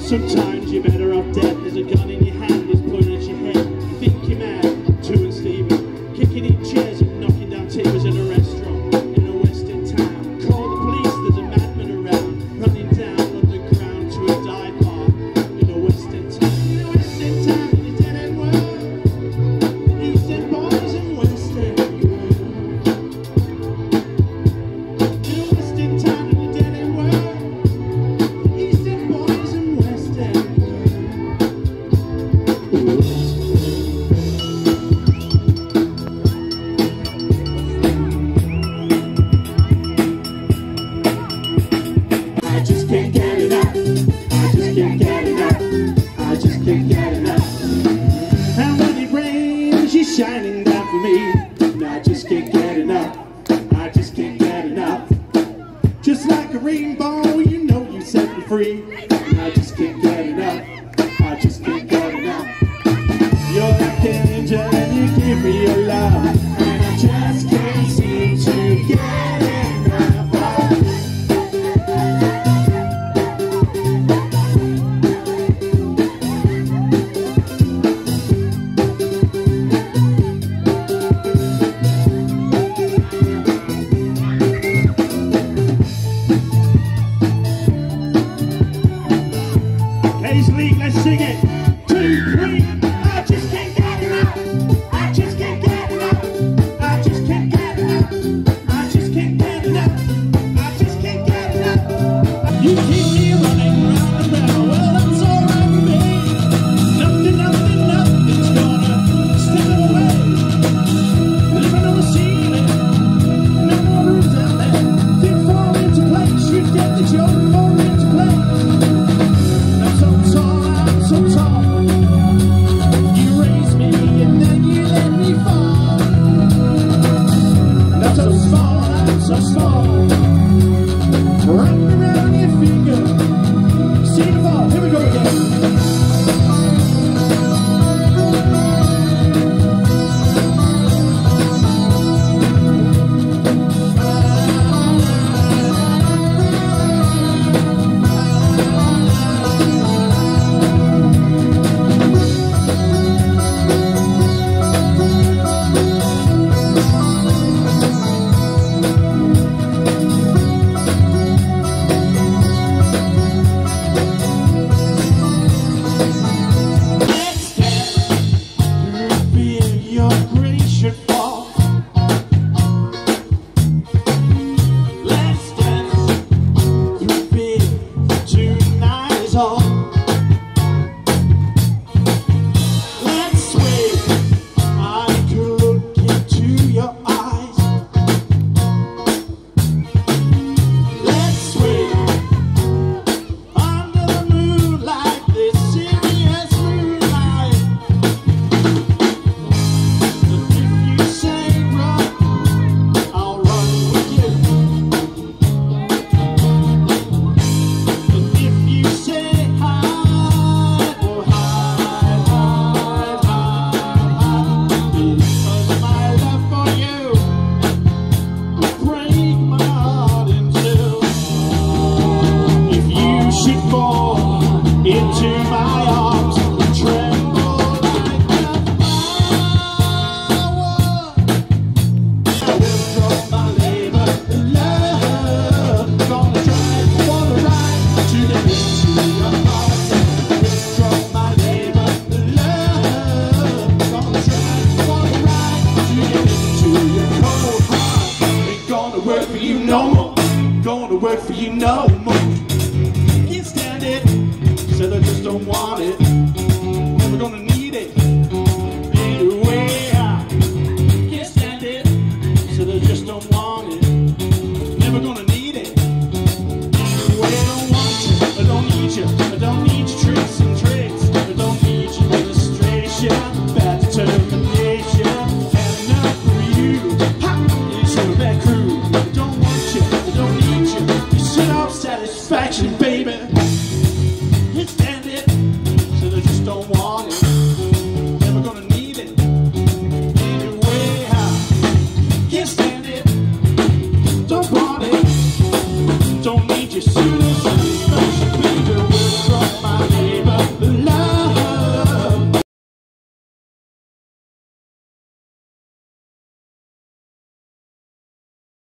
Sometimes you're better off dead. There's a gun in your hand, it's pointed at your head. You think you're mad, two and Stephen, kicking in chairs and knocking down tables in a restaurant in a western town. Call the police, there's a madman around, running down underground to a dive bar in a western town. In a western town, in a dead end world, East End boys and West End girls. In a western town, in a dead end world, East End boys and West End girls. I just can't get enough. I just can't get enough. I just can't get enough. And when it rains, she's shining down for me. And I just can't get enough. I just can't get enough. Just like a rainbow, you know you set me free. And I just can't get enough. I just can't get enough. You're like an angel and you give me your love. And I just can't seem to get enough. Haze Leake, let's sing it. 2, 3. I just can't get enough. I just can't get enough. I just can't get enough. I just can't get enough. I just can't get enough. You keep me running round and round. Well, that's alright with me. Nothing's gonna steal it away. Living on the ceiling, no more rooms out there. Things fall into place. You get the joke, fall into place. So tall, you raise me and then you let me fall. And I'm so small, wrapped around your finger. See the fall, here we go again. Gonna work for you no more. Can't stand it, said I just don't want it. Never gonna need it anyway. Can't stand it, said I just don't want it. Never gonna need it anyway. I don't want you, I don't need you, I don't